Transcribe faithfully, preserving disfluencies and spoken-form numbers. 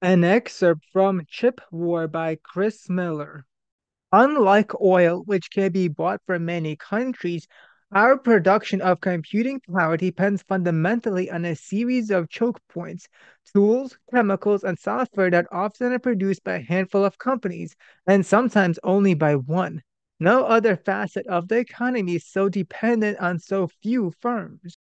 An excerpt from Chip War by Chris Miller. Unlike oil, which can be bought from many countries, our production of computing power depends fundamentally on a series of choke points, tools, chemicals, and software that often are produced by a handful of companies, and sometimes only by one. No other facet of the economy is so dependent on so few firms.